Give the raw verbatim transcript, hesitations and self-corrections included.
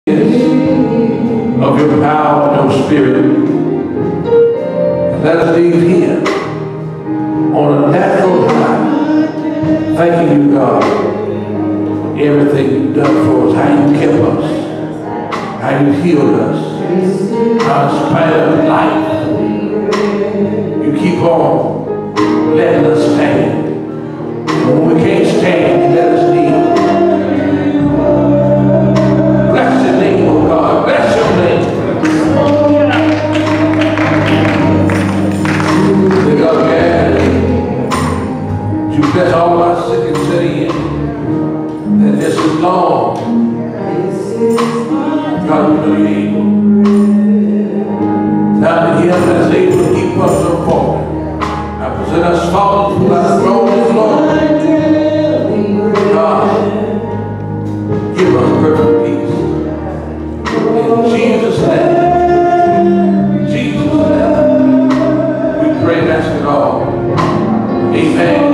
of your power and your spirit. Let us leave here on a natural high, thanking you, God, for everything you've done for us, how you kept us, how you healed us, how in spite of life, you keep on letting us stand. And when we can't stand, you let us kneel. Bless your name, oh God. Bless your name. God, yeah. You bless all our sick and city in. That this is long. God, we know you're able. Now that He is able to keep us from falling. Now present us falling by the throne of the Lord. God, give us perfect peace. In Jesus' name. In Jesus' name. We pray and ask it all. Amen.